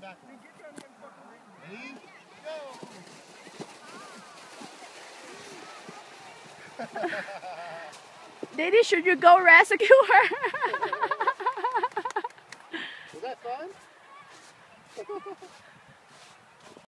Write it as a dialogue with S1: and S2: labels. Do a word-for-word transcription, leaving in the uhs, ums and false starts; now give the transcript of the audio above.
S1: Exactly. Ready? Go!
S2: Daddy, should you go rescue her?
S1: Was that fun?